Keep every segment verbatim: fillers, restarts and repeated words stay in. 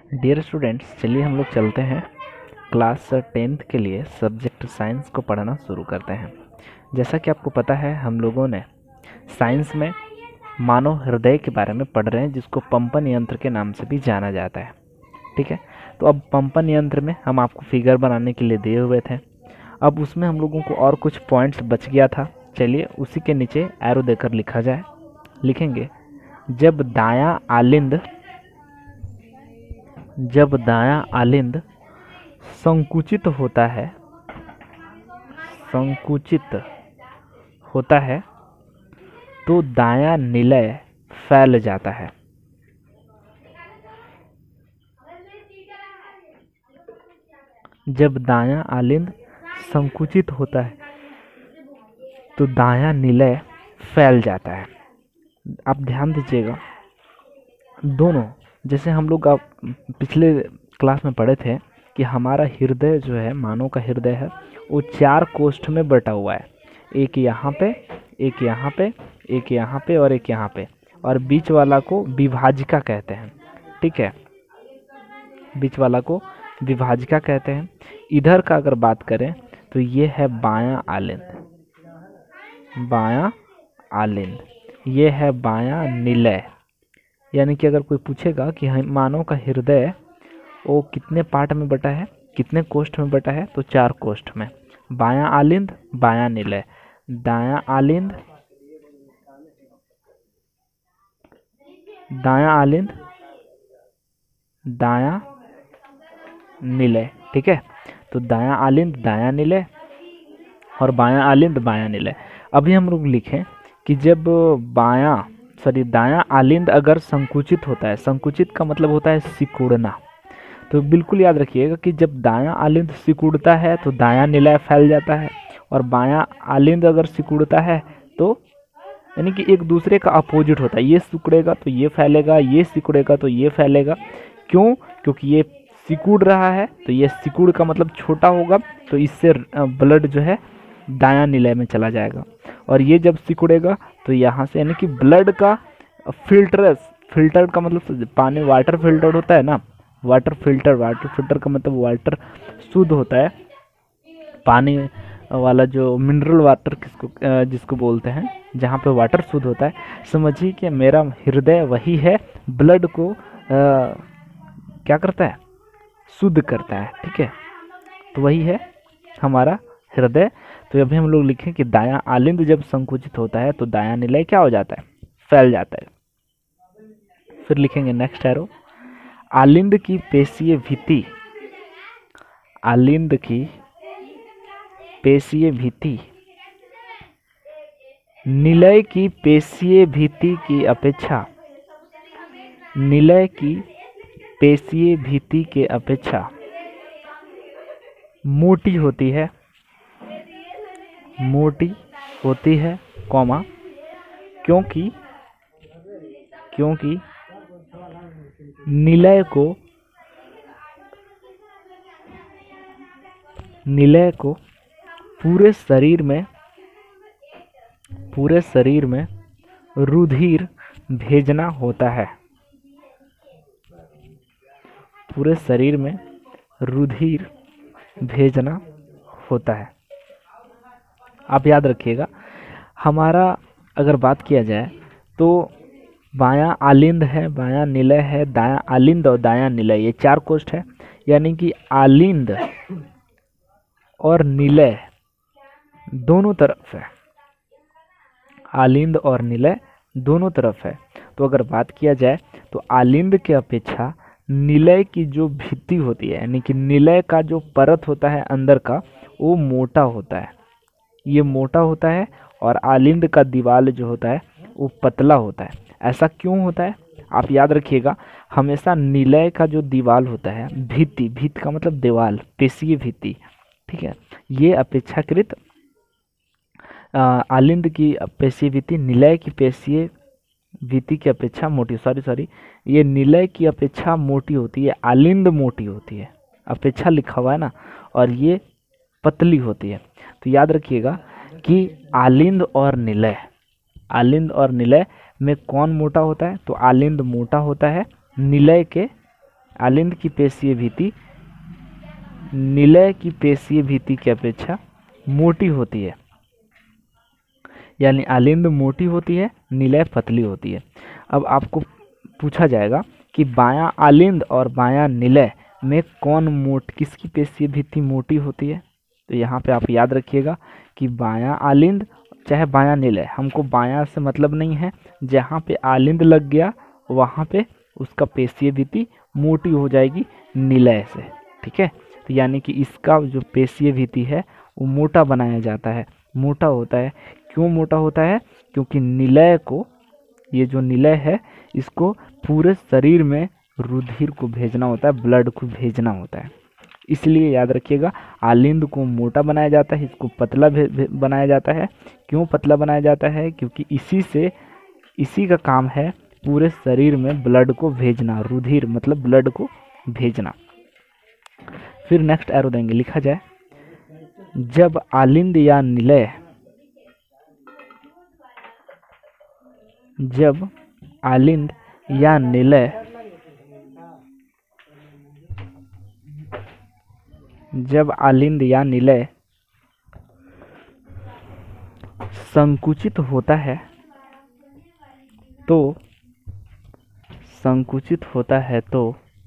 Dear students, चलिए हम लोग चलते हैं क्लास टेंथ के लिए सब्जेक्ट साइंस को पढ़ना शुरू करते हैं। जैसा कि आपको पता है, हम लोगों ने साइंस में मानव हृदय के बारे में पढ़ रहे हैं, जिसको पंपन यंत्र के नाम से भी जाना जाता है। ठीक है, तो अब पंपन यंत्र में हम आपको फिगर बनाने के लिए दिए हुए थे। अब उसमें हम लोगों को और कुछ पॉइंट्स बच गया था। चलिए उसी के नीचे एरो देकर लिखा जाए। लिखेंगे, जब दायां आलिंद जब दायां आलिंद संकुचित होता है संकुचित होता है तो दायां निलय फैल जाता है। जब दायां आलिंद संकुचित होता है तो दायां निलय फैल जाता है। आप ध्यान दीजिएगा, दोनों जैसे हम लोग आप पिछले क्लास में पढ़े थे कि हमारा हृदय जो है, मानव का हृदय है, वो चार कोष्ठ में बटा हुआ है। एक यहाँ पे, एक यहाँ पे, एक यहाँ पे और एक यहाँ पे, और बीच वाला को विभाजिका कहते हैं। ठीक है, बीच वाला को विभाजिका कहते हैं। इधर का अगर बात करें तो ये है बायां आलिंद, बायां आलिंद, ये है बायां निलय। यानी कि अगर कोई पूछेगा कि मानव का हृदय वो कितने पार्ट में बटा है, कितने कोष्ठ में बटा है, तो चार कोष्ठ में। बायां आलिंद, बायां निलय, दायां आलिंद, दायां आलिंद, दायां निलय। ठीक है, तो दायां आलिंद, दायां निलय और बायां आलिंद, बायां निलय। अभी हम लोग लिखें कि जब बायां सॉरी दायां आलिंद अगर संकुचित होता है, संकुचित का मतलब होता है सिकुड़ना, तो बिल्कुल याद रखिएगा कि जब दायां आलिंद सिकुड़ता है तो दायां निलय फैल जाता है, और बायां आलिंद अगर सिकुड़ता है तो यानी कि एक दूसरे का अपोजिट होता है। ये सिकुड़ेगा तो ये फैलेगा, ये सिकुड़ेगा तो ये फैलेगा। क्यों? क्योंकि ये सिकुड़ रहा है तो ये सिकुड़ का मतलब छोटा होगा, तो इससे ब्लड जो है दायां निलय में चला जाएगा। और ये जब सिकुड़ेगा तो यहाँ से यानी कि ब्लड का फिल्टर, फिल्टर का मतलब पानी, वाटर फिल्टर होता है ना, वाटर फिल्टर, वाटर फिल्टर का मतलब वाटर शुद्ध होता है, पानी वाला जो मिनरल वाटर किसको जिसको बोलते हैं, जहाँ पे वाटर शुद्ध होता है। समझिए कि मेरा हृदय वही है, ब्लड को आ, क्या करता है, शुद्ध करता है। ठीक है, तो वही है हमारा हृदय। तो अभी हम लोग लिखें कि दायां आलिंद जब संकुचित होता है तो दायां निलय क्या हो जाता है, फैल जाता है। फिर लिखेंगे नेक्स्ट एरो, आलिंद की पेशीय भित्ति, आलिंद की पेशीय भित्ति निलय की पेशीय भित्ति की अपेक्षा निलय की पेशीय भित्ति के अपेक्षा मोटी होती है, मोटी होती है, कॉमा, क्योंकि क्योंकि निलय को निलय को पूरे शरीर में पूरे शरीर में रुधिर भेजना होता है, पूरे शरीर में रुधिर भेजना होता है। आप याद रखिएगा, हमारा अगर बात किया जाए तो बायां आलिंद है, बायां निलय है, दायां आलिंद और दायां निलय, ये चार कोष्ठ है। यानी कि आलिंद और निलय दोनों तरफ है, आलिंद और निलय दोनों तरफ है। तो अगर बात किया जाए तो आलिंद के अपेक्षा निलय की जो भित्ति होती है, यानी कि निलय का जो परत होता है अंदर का, वो मोटा होता है, ये मोटा होता है, और आलिंद का दीवाल जो होता है वो पतला होता है। ऐसा क्यों होता है? आप याद रखिएगा, हमेशा निलय का जो दीवाल होता है, भित्ति, भित्ति का मतलब दीवाल, पेशीय भित्ति, ठीक है, ये अपेक्षाकृत आलिंद की पेशीय भित्ति निलय की पेशीय भित्ति की अपेक्षा मोटी सॉरी सॉरी ये निलय की अपेक्षा मोटी होती है, आलिंद मोटी होती है, अपेक्षा लिखा हुआ है ना, और ये पतली होती है। तो याद रखिएगा कि आलिंद और निलय, आलिंद और निलय में कौन मोटा होता है? तो आलिंद मोटा होता है निलय के आलिंद की पेशीय भित्ति निलय की पेशीय भित्ति की अपेक्षा मोटी होती है, यानी आलिंद मोटी होती है, निलय पतली होती है। अब आपको पूछा जाएगा कि बायां आलिंद और बायां निलय में कौन मोट किसकी पेशीय भित्ति मोटी होती है। तो यहाँ पे आप याद रखिएगा कि बायां आलिंद चाहे बायां निलय, हमको बायां से मतलब नहीं है, जहाँ पे आलिंद लग गया वहाँ पे उसका पेशीय भित्ति मोटी हो जाएगी निलय से, ठीक है। तो यानी कि इसका जो पेशीय भित्ति है वो मोटा बनाया जाता है, मोटा होता है। क्यों मोटा होता है? क्योंकि निलय को, ये जो निलय है इसको पूरे शरीर में रुधिर को भेजना होता है, ब्लड को भेजना होता है। इसलिए याद रखिएगा आलिंद को मोटा बनाया जाता है, इसको पतला बनाया जाता है। क्यों पतला बनाया जाता है? क्योंकि इसी से इसी का काम है पूरे शरीर में ब्लड को भेजना, रुधिर मतलब ब्लड को भेजना। फिर नेक्स्ट एरो देंगे, लिखा जाए जब आलिंद या निलय जब आलिंद या निलय जब आलिंद या निलय संकुचित होता है तो संकुचित होता है तो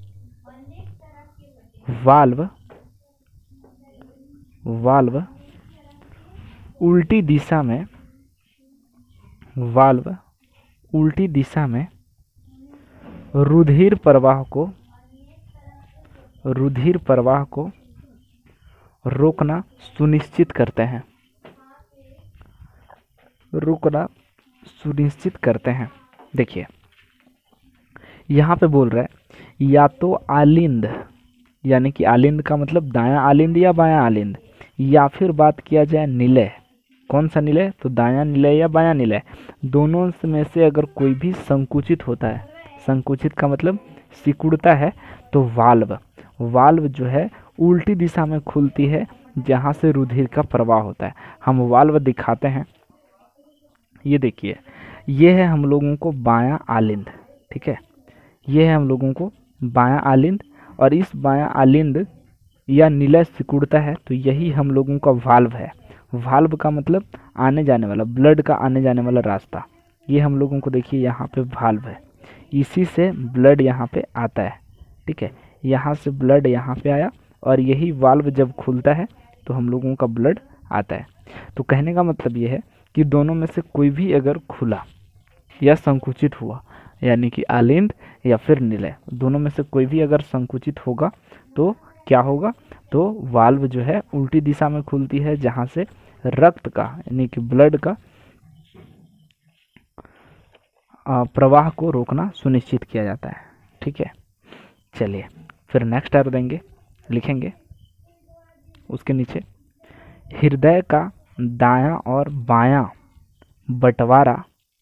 वाल्व वाल्व उल्टी दिशा में वाल्व उल्टी दिशा में रुधिर प्रवाह को रुधिर प्रवाह को रोकना सुनिश्चित करते हैं रोकना सुनिश्चित करते हैं। देखिए यहाँ पे बोल रहा है या तो आलिंद, यानी कि आलिंद का मतलब दायां आलिंद या बायां आलिंद, या फिर बात किया जाए निलय। कौन सा निलय? तो दायां निलय या बायां निलय, दोनों में से अगर कोई भी संकुचित होता है, संकुचित का मतलब सिकुड़ता है, तो वाल्व वाल्व जो है उल्टी दिशा में खुलती है जहाँ से रुधिर का प्रवाह होता है। हम वाल्व दिखाते हैं, ये देखिए, ये है हम लोगों को बायां आलिंद, ठीक है, ये है हम लोगों को बायां आलिंद, और इस बायां आलिंद या निलय सिकुड़ता है तो यही हम लोगों का वाल्व है। वाल्व का मतलब आने जाने वाला, ब्लड का आने जाने वाला रास्ता। ये हम लोगों को देखिए यहाँ पे वाल्व है, इसी से ब्लड यहाँ पे आता है, ठीक है, यहाँ से ब्लड यहाँ पे आया और यही वाल्व जब खुलता है तो हम लोगों का ब्लड आता है। तो कहने का मतलब ये है कि दोनों में से कोई भी अगर खुला या संकुचित हुआ, यानी कि आलिंद या फिर निलय, दोनों में से कोई भी अगर संकुचित होगा तो क्या होगा? तो वाल्व जो है उल्टी दिशा में खुलती है जहाँ से रक्त का यानी कि ब्लड का प्रवाह को रोकना सुनिश्चित किया जाता है, ठीक है। चलिए फिर नेक्स्ट एरो देंगे, लिखेंगे उसके नीचे हृदय का दायां और बायां बंटवारा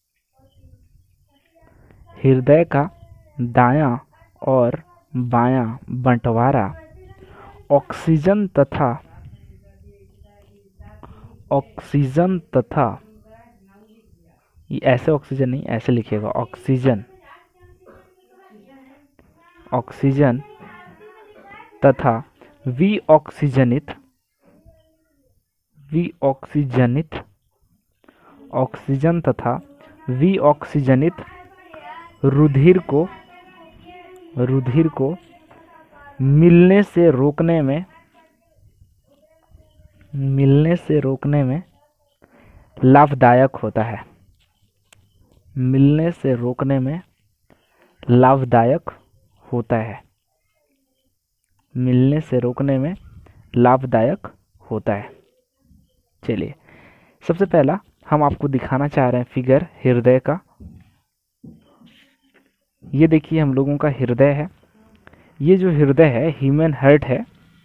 हृदय का दायां और बायां बंटवारा ऑक्सीजन तथा ऑक्सीजन तथा ये ऐसे ऑक्सीजन नहीं, ऐसे लिखिएगा ऑक्सीजन ऑक्सीजन तथा विऑक्सीजनित विऑक्सीजनित ऑक्सीजन तथा विऑक्सीजनित रुधिर को रुधिर को मिलने से रोकने में मिलने से रोकने में लाभदायक होता है मिलने से रोकने में लाभदायक होता है मिलने से रोकने में लाभदायक होता है। चलिए सबसे पहला हम आपको दिखाना चाह रहे हैं फिगर हृदय का। ये देखिए हम लोगों का हृदय है, ये जो हृदय है ह्यूमन हार्ट है,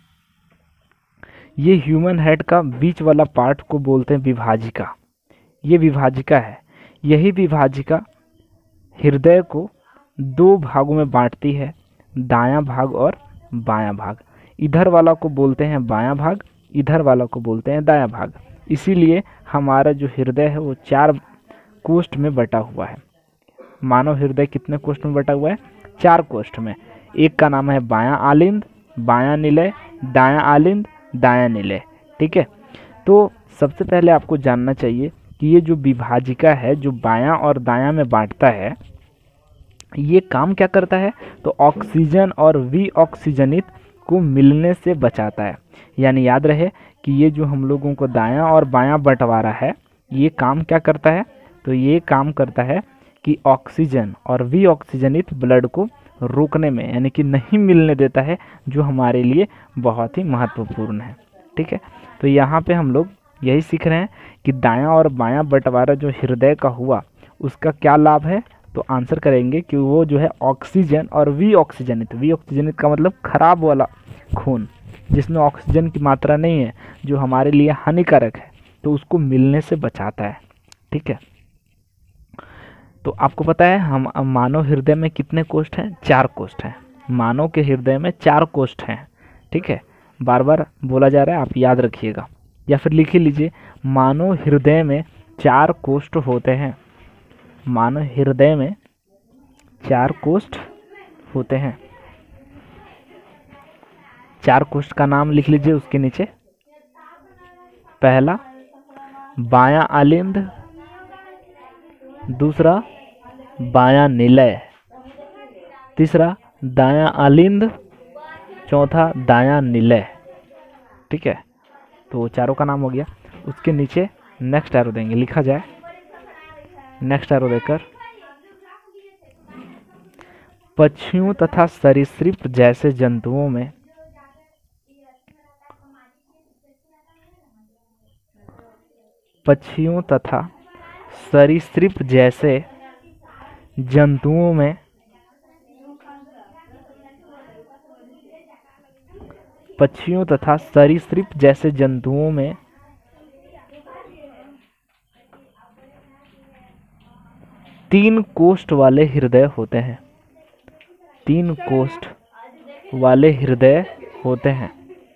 ये ह्यूमन हार्ट का बीच वाला पार्ट को बोलते हैं विभाजिका। ये विभाजिका है, यही विभाजिका हृदय को दो भागों में बांटती है, दायां भाग और बायां भाग। इधर वाला को बोलते हैं बायां भाग, इधर वाला को बोलते हैं दायां भाग। इसीलिए हमारा जो हृदय है वो चार कोष्ठ में बटा हुआ है। मानव हृदय कितने कोष्ठ में बटा हुआ है? चार कोष्ठ में। एक का नाम है बायां आलिंद, बायां निलय, दायां आलिंद, दायां निलय। ठीक है, तो सबसे पहले आपको जानना चाहिए कि ये जो विभाजिका है जो बायां और दायां में बांटता है, ये काम क्या करता है, तो ऑक्सीजन और विऑक्सीजनित को मिलने से बचाता है। यानी याद रहे कि ये जो हम लोगों को दायां और बायां बंटवारा है, ये काम क्या करता है, तो ये काम करता है कि ऑक्सीजन और विऑक्सीजनित ब्लड को रोकने में, यानी कि नहीं मिलने देता है, जो हमारे लिए बहुत ही महत्वपूर्ण है। ठीक है, तो यहाँ पे हम लोग यही सीख रहे हैं कि दायां और बायां बंटवारा जो हृदय का हुआ उसका क्या लाभ है, तो आंसर करेंगे कि वो जो है ऑक्सीजन और विऑक्सीजनित, विऑक्सीजनित का मतलब खराब वाला खून जिसमें ऑक्सीजन की मात्रा नहीं है, जो हमारे लिए हानिकारक है, तो उसको मिलने से बचाता है। ठीक है, तो आपको पता है हम मानव हृदय में कितने कोष्ठ हैं, चार कोष्ठ हैं। मानव के हृदय में चार कोष्ठ हैं। ठीक है, बार बार बोला जा रहा है, आप याद रखिएगा या फिर लिख ही लीजिए, मानव हृदय में चार कोष्ठ होते हैं। मानव हृदय में चार कोष्ठ होते हैं। चार कोष्ठ का नाम लिख लीजिए उसके नीचे। पहला बायां आलिंद, दूसरा बायां निलय, तीसरा दायां आलिंद, चौथा दायां निलय। ठीक है, तो चारों का नाम हो गया। उसके नीचे नेक्स्ट एरो देंगे, लिखा जाए नेक्स्ट एरो देकर, पक्षियों तथा सरीसृप जैसे जंतुओं में पक्षियों तथा सरीसृप जैसे जंतुओं में पक्षियों तथा सरीसृप जैसे जंतुओं में तीन कोष्ठ वाले हृदय होते हैं। तीन कोष्ठ वाले हृदय होते हैं।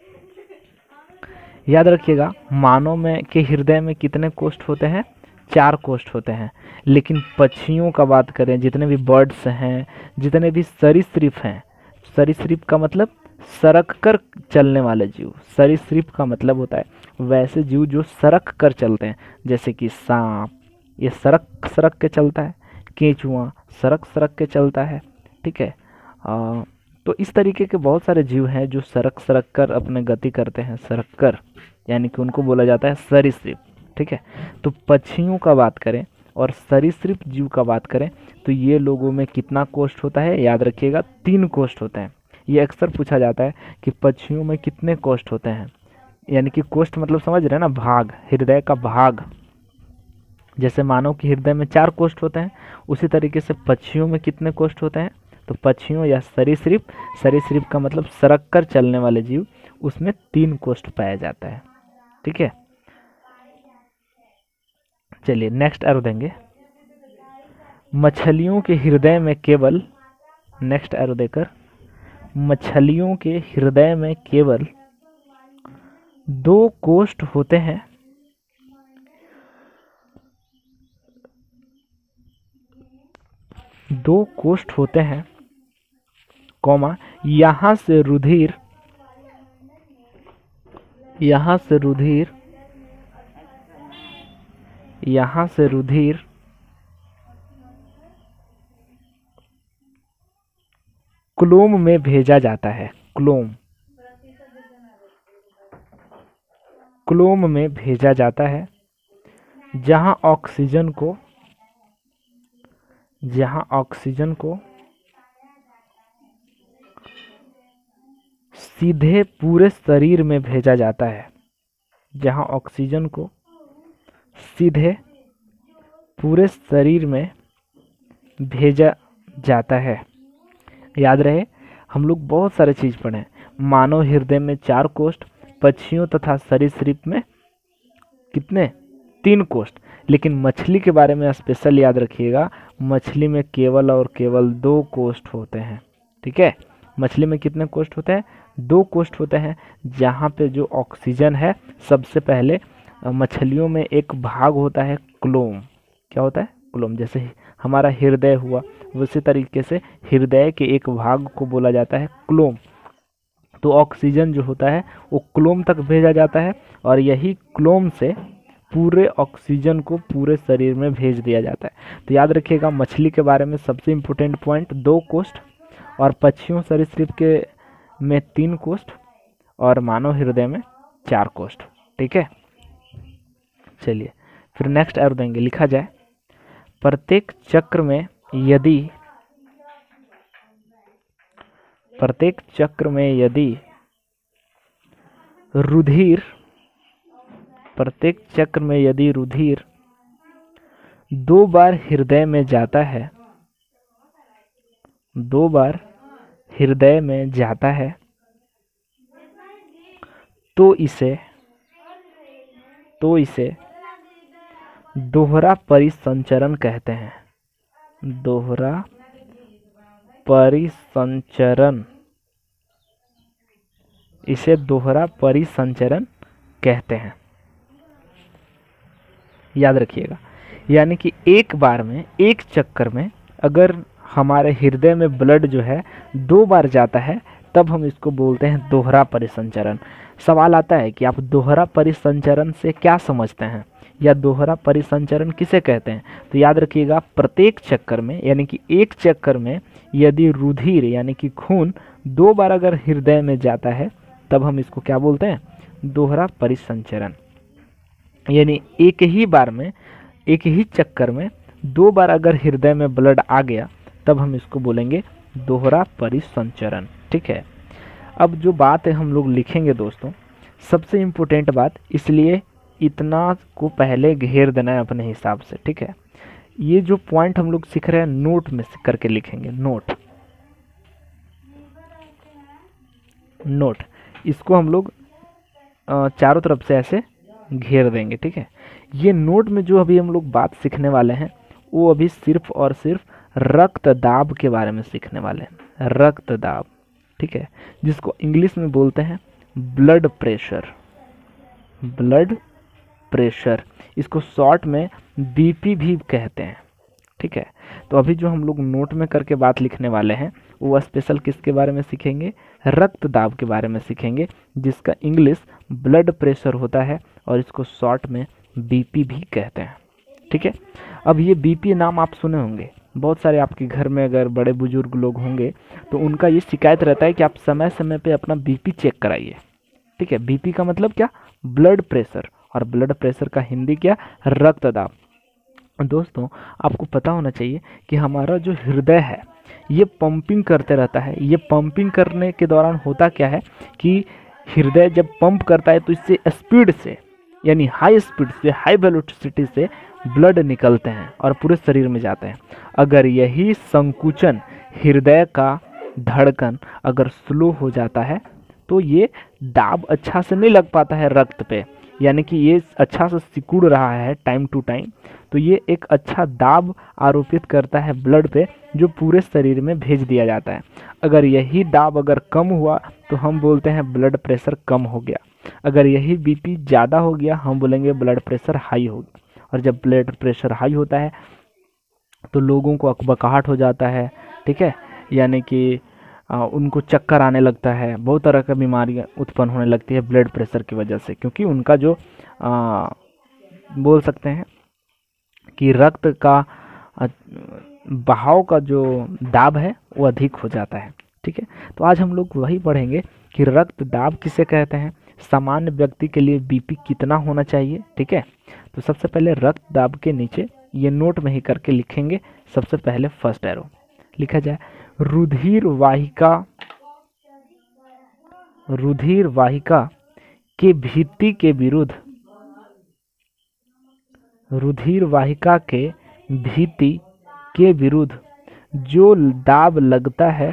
याद रखिएगा, मानव में के हृदय में कितने कोष्ठ होते हैं, चार कोष्ठ होते हैं। लेकिन पक्षियों का बात करें, जितने भी बर्ड्स हैं, जितने भी सरीसृप हैं, सरीसृप का मतलब सरक कर चलने वाले जीव, सरीसृप का मतलब होता है वैसे जीव जो सरक कर चलते हैं, जैसे कि सांप, ये सरक सरक के चलता है, केंचुआ सरक सरक के चलता है। ठीक है, आ, तो इस तरीके के बहुत सारे जीव हैं जो सरक सरक कर अपने गति करते हैं, सरक कर, यानी कि उनको बोला जाता है सरीसृप। ठीक है, तो पक्षियों का बात करें और सरीसृप जीव का बात करें तो ये लोगों में कितना कोष्ठ होता है, याद रखिएगा तीन कोष्ठ होते हैं। ये अक्सर पूछा जाता है कि पक्षियों में कितने कोष्ठ होते हैं, यानी कि कोष्ठ मतलब समझ रहे हैं ना, भाग, हृदय का भाग। जैसे मानव के हृदय में चार कोष्ठ होते हैं, उसी तरीके से पक्षियों में कितने कोष्ठ होते हैं, तो पक्षियों या सरीसृप, सरीसृप का मतलब सरक कर चलने वाले जीव, उसमें तीन कोष्ठ पाया जाता है। ठीक है, चलिए नेक्स्ट एरो देंगे। मछलियों के हृदय में केवल, नेक्स्ट एरो देकर, मछलियों के हृदय में केवल दो कोष्ठ होते हैं। दो कोष्ठ होते हैं, कौमा, यहां से रुधिर यहां से रुधिर यहां से रुधिर क्लोम में भेजा जाता है। क्लोम क्लोम में भेजा जाता है, जहां ऑक्सीजन को जहां ऑक्सीजन को सीधे पूरे शरीर में भेजा जाता है। जहां ऑक्सीजन को सीधे पूरे शरीर में भेजा जाता है। याद रहे, हम लोग बहुत सारे चीज़ पढ़े। मानव हृदय में चार कोष्ठ, पक्षियों तथा सरीसृप में कितने, तीन कोष्ठ। लेकिन मछली के बारे में स्पेशल याद रखिएगा, मछली में केवल और केवल दो कोष्ठ होते हैं। ठीक है, मछली में कितने कोष्ठ होते हैं, दो कोष्ठ होते हैं। जहाँ पे जो ऑक्सीजन है, सबसे पहले मछलियों में एक भाग होता है क्लोम। क्या होता है, क्लोम, जैसे हमारा हृदय हुआ उसी तरीके से हृदय के एक भाग को बोला जाता है क्लोम। तो ऑक्सीजन जो होता है वो क्लोम तक भेजा जाता है और यही क्लोम से पूरे ऑक्सीजन को पूरे शरीर में भेज दिया जाता है। तो याद रखिएगा मछली के बारे में सबसे इम्पोर्टेंट पॉइंट दो कोष्ठ, और पक्षियों सरीसृप के में तीन कोष्ठ, और मानव हृदय में चार कोष्ठ। ठीक है, चलिए फिर नेक्स्ट एरो देंगे। लिखा जाए प्रत्येक चक्र में यदि प्रत्येक चक्र में यदि रुधिर प्रत्येक चक्र में यदि रुधिर दो बार हृदय में जाता है दो बार हृदय में जाता है तो इसे तो इसे दोहरा परिसंचरण कहते हैं। दोहरा परिसंचरण इसे दोहरा परिसंचरण कहते हैं। याद रखिएगा, यानी कि एक बार में एक चक्कर में अगर हमारे हृदय में ब्लड जो है दो बार जाता है तब हम इसको बोलते हैं दोहरा परिसंचरण। सवाल आता है कि आप दोहरा परिसंचरण से क्या समझते हैं या दोहरा परिसंचरण किसे कहते हैं। तो याद रखिएगा प्रत्येक चक्कर में यानी कि एक चक्कर में यदि रुधिर यानी कि खून दो बार अगर हृदय में जाता है तब हम इसको क्या बोलते हैं, दोहरा परिसंचरण। यानी एक ही बार में एक ही चक्कर में दो बार अगर हृदय में ब्लड आ गया तब हम इसको बोलेंगे दोहरा परिसंचरण। ठीक है, अब जो बात है हम लोग लिखेंगे दोस्तों, सबसे इम्पोर्टेंट बात, इसलिए इतना को पहले घेर देना है अपने हिसाब से। ठीक है, ये जो पॉइंट हम लोग सीख रहे हैं नोट में करके लिखेंगे। नोट नोट इसको हम लोग चारों तरफ से ऐसे घेर देंगे। ठीक है, ये नोट में जो अभी हम लोग बात सीखने वाले हैं वो अभी सिर्फ और सिर्फ रक्त दाब के बारे में सीखने वाले हैं। रक्त दाब, ठीक है, जिसको इंग्लिश में बोलते हैं ब्लड प्रेशर। ब्लड प्रेशर, इसको शॉर्ट में बीपी भी कहते हैं। ठीक है, तो अभी जो हम लोग नोट में करके बात लिखने वाले हैं वो स्पेशल किसके बारे में सीखेंगे, रक्त दाब के बारे में सीखेंगे, जिसका इंग्लिश ब्लड प्रेशर होता है और इसको शॉर्ट में बीपी भी कहते हैं। ठीक है, अब ये बीपी नाम आप सुने होंगे, बहुत सारे आपके घर में अगर बड़े बुजुर्ग लोग होंगे तो उनका ये शिकायत रहता है कि आप समय समय पे अपना बीपी चेक कराइए। ठीक है, बीपी का मतलब क्या, ब्लड प्रेशर, और ब्लड प्रेशर का हिंदी क्या, रक्तदाब। दोस्तों आपको पता होना चाहिए कि हमारा जो हृदय है ये पंपिंग करते रहता है। ये पंपिंग करने के दौरान होता क्या है कि हृदय जब पंप करता है तो इससे स्पीड से यानी हाई स्पीड से हाई वेलोसिटी से ब्लड निकलते हैं और पूरे शरीर में जाते हैं। अगर यही संकुचन हृदय का धड़कन अगर स्लो हो जाता है तो ये दाब अच्छा से नहीं लग पाता है रक्त पे, यानी कि ये अच्छा से सिकुड़ रहा है टाइम टू टाइम, तो ये एक अच्छा दाब आरोपित करता है ब्लड पे जो पूरे शरीर में भेज दिया जाता है। अगर यही दाब अगर कम हुआ तो हम बोलते हैं ब्लड प्रेशर कम हो गया। अगर यही बीपी ज़्यादा हो गया हम बोलेंगे ब्लड प्रेशर हाई हो गया। और जब ब्लड प्रेशर हाई होता है तो लोगों को अकबकाहट हो जाता है। ठीक है, यानी कि आ, उनको चक्कर आने लगता है, बहुत तरह की बीमारियां उत्पन्न होने लगती है ब्लड प्रेशर की वजह से, क्योंकि उनका जो आ, बोल सकते हैं कि रक्त का बहाव का जो दाब है वो अधिक हो जाता है। ठीक है, तो आज हम लोग वही पढ़ेंगे कि रक्त दाब किसे कहते हैं, सामान्य व्यक्ति के लिए बीपी कितना होना चाहिए। ठीक है, तो सबसे पहले रक्त दाब के नीचे ये नोट में ही करके लिखेंगे। सबसे पहले फर्स्ट एरो लिखा जाए, रुधिर वाहिका रुधिर वाहिका के भित्ति के विरुद्ध रुधिर वाहिका के भित्ति के विरुद्ध जो दाब लगता है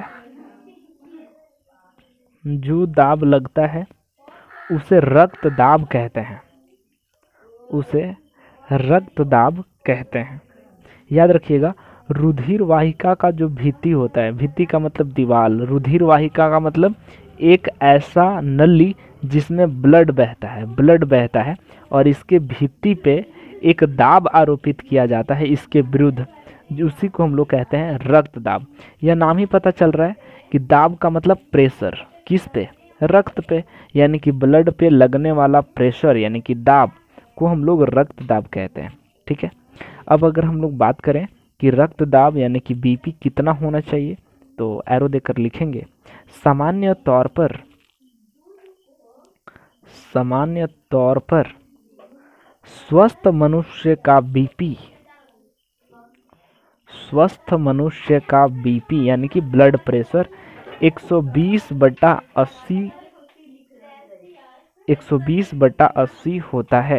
जो दाब लगता है उसे रक्त दाब कहते हैं उसे रक्त दाब कहते हैं। याद रखिएगा, रुधिर वाहिका का जो भित्ति होता है, भित्ति का मतलब दीवार, रुधिर वाहिका का मतलब एक ऐसा नली जिसमें ब्लड बहता है ब्लड बहता है और इसके भित्ति पे एक दाब आरोपित किया जाता है इसके विरुद्ध, जो उसी को हम लोग कहते हैं रक्त दाब। यह नाम ही पता चल रहा है कि दाब का मतलब प्रेशर, किस पे, रक्त पे, यानी कि ब्लड पे लगने वाला प्रेशर यानी कि दाब को हम लोग रक्त दाब कहते हैं। ठीक है, अब अगर हम लोग बात करें कि रक्त दाब यानी कि बीपी कितना होना चाहिए, तो एरो देकर लिखेंगे सामान्य तौर पर सामान्य तौर पर स्वस्थ मनुष्य का बीपी स्वस्थ मनुष्य का बीपी यानी कि ब्लड प्रेशर एक सौ बीस बटा अस्सी एक सौ बीस बटा अस्सी होता है।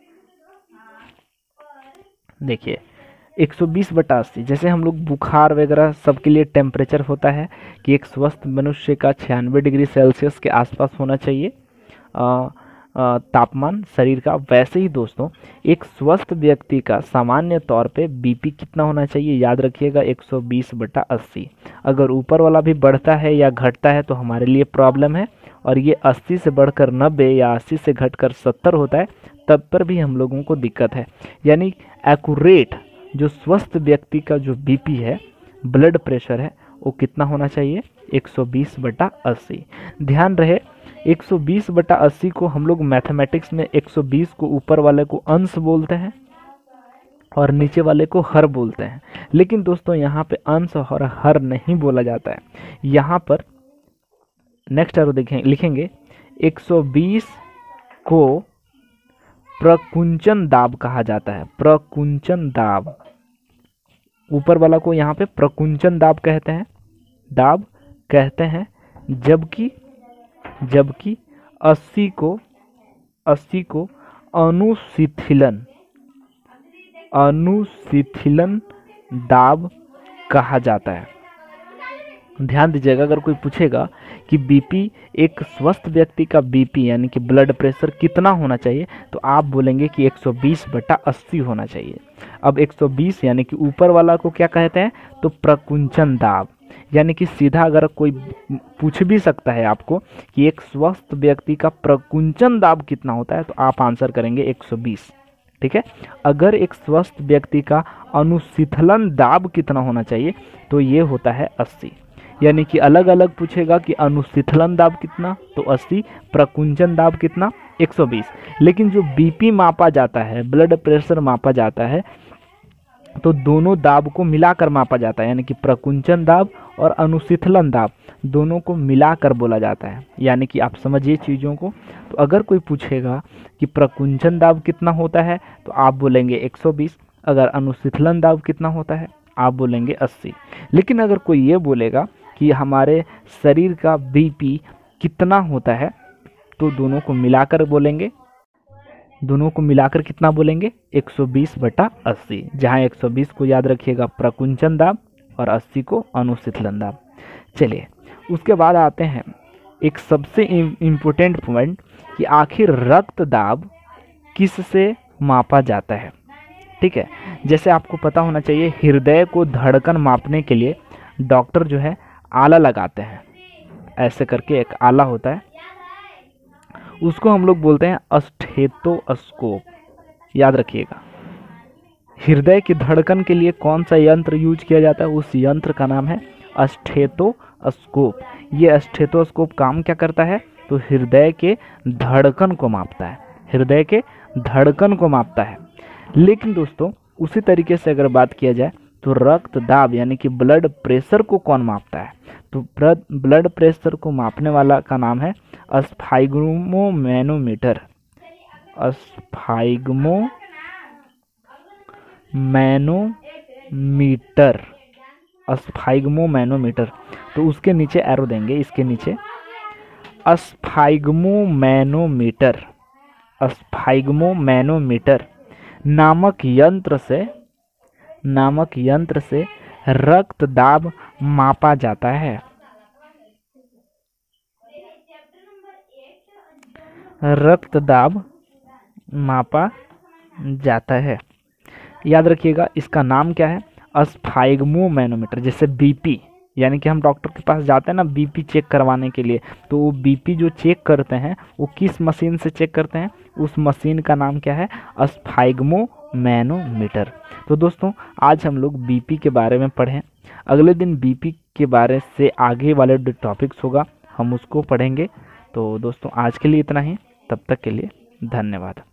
देखिए एक सौ बीस बटा अस्सी, जैसे हम लोग बुखार वगैरह सबके लिए टेम्परेचर होता है कि एक स्वस्थ मनुष्य का छियानवे डिग्री सेल्सियस के आसपास होना चाहिए आ, आ, तापमान शरीर का, वैसे ही दोस्तों एक स्वस्थ व्यक्ति का सामान्य तौर पे बीपी कितना होना चाहिए, याद रखिएगा एक सौ बीस बटा अस्सी। अगर ऊपर वाला भी बढ़ता है या घटता है तो हमारे लिए प्रॉब्लम है, और ये अस्सी से बढ़कर नब्बे या अस्सी से घटकर सत्तर होता है तब पर भी हम लोगों को दिक्कत है। यानी एक्यूरेट जो स्वस्थ व्यक्ति का जो बीपी है, ब्लड प्रेशर है, वो कितना होना चाहिए, एक सौ बीस बटा अस्सी। ध्यान रहे एक सौ बीस बटा अस्सी को हम लोग मैथमेटिक्स में एक सौ बीस को ऊपर वाले को अंश बोलते हैं और नीचे वाले को हर बोलते हैं, लेकिन दोस्तों यहाँ पे अंश और हर नहीं बोला जाता है। यहाँ पर नेक्स्ट एरो देखें, लिखेंगे एक सौ बीस को प्रकुंचन दाब कहा जाता है। प्रकुंचन दाब, ऊपर वाला को यहाँ पे प्रकुंचन दाब कहते हैं, दाब कहते हैं, जबकि जबकि अस्सी को अस्सी को अनुशिथिलन अनुशिथिलन दाब कहा जाता है। ध्यान दीजिएगा, अगर कोई पूछेगा कि बीपी, एक स्वस्थ व्यक्ति का बीपी यानी कि ब्लड प्रेशर कितना होना चाहिए, तो आप बोलेंगे कि एक सौ बीस बटा अस्सी होना चाहिए। अब एक सौ बीस यानी कि ऊपर वाला को क्या कहते हैं, तो प्रकुंचन दाब, यानी कि सीधा अगर कोई पूछ भी सकता है आपको कि एक स्वस्थ व्यक्ति का प्रकुंचन दाब कितना होता है, तो आप आंसर करेंगे एक सौ बीस। ठीक है, अगर एक स्वस्थ व्यक्ति का अनुशीतलन दाब कितना होना चाहिए, तो ये होता है अस्सी। यानी कि अलग अलग पूछेगा कि अनुशीतलन दाब कितना, तो अस्सी, प्रकुंचन दाब कितना, एक सौ बीस। लेकिन जो बीपी मापा जाता है, ब्लड प्रेशर मापा जाता है, तो दोनों दाब को मिलाकर मापा जाता है, यानी कि प्रकुंचन दाब और अनुशीतलन दाब दोनों को मिलाकर बोला जाता है। यानी कि आप समझिए चीज़ों को। तो अगर कोई पूछेगा कि प्रकुंचन दाब कितना होता है, तो आप बोलेंगे एक सौ बीस। अगर अनुशीतलन दाब कितना होता है, आप बोलेंगे अस्सी। लेकिन अगर कोई ये बोलेगा कि हमारे शरीर का बीपी कितना होता है, तो दोनों को मिलाकर बोलेंगे, दोनों को मिलाकर कितना बोलेंगे, एक सौ बीस बटा अस्सी, जहाँ एक सौ बीस को याद रखिएगा प्रकुंचन दाब और अस्सी को अनुशीतलन दाब। चलिए उसके बाद आते हैं एक सबसे इम्पोर्टेंट पॉइंट कि आखिर रक्त दाब किससे मापा जाता है। ठीक है, जैसे आपको पता होना चाहिए, हृदय को धड़कन मापने के लिए डॉक्टर जो है आला लगाते हैं, ऐसे करके एक आला होता है, उसको हम लोग बोलते हैं स्टेथोस्कोप। याद रखिएगा, हृदय की धड़कन के लिए कौन सा यंत्र यूज किया जाता है, उस यंत्र का नाम है स्टेथोस्कोप। ये स्टेथोस्कोप काम क्या करता है, तो हृदय के धड़कन को मापता है, हृदय के धड़कन को मापता है। लेकिन दोस्तों उसी तरीके से अगर बात किया जाए तो रक्त दाब यानी कि ब्लड प्रेशर को कौन मापता है, तो ब्लड प्रेशर को मापने वाला का नाम है स्फाइग्मोमैनोमीटर। स्फाइग्मोमैनोमीटर स्फाइग्मोमैनोमीटर तो उसके नीचे एरो देंगे, इसके नीचे स्फाइग्मोमैनोमीटर स्फाइग्मोमैनोमीटर नामक यंत्र से नामक यंत्र से रक्त दाब मापा जाता है। रक्त दाब मापा जाता है, याद रखिएगा इसका नाम क्या है, स्फाइग्मोमैनोमीटर। जैसे बीपी, यानी कि हम डॉक्टर के पास जाते हैं ना बीपी चेक करवाने के लिए, तो वो बीपी जो चेक करते हैं वो किस मशीन से चेक करते हैं, उस मशीन का नाम क्या है, स्फाइग्मो मैनोमीटर। तो दोस्तों आज हम लोग बीपी के बारे में पढ़ें। अगले दिन बीपी के बारे से आगे वाले जो टॉपिक्स होगा हम उसको पढ़ेंगे। तो दोस्तों आज के लिए इतना ही, तब तक के लिए धन्यवाद।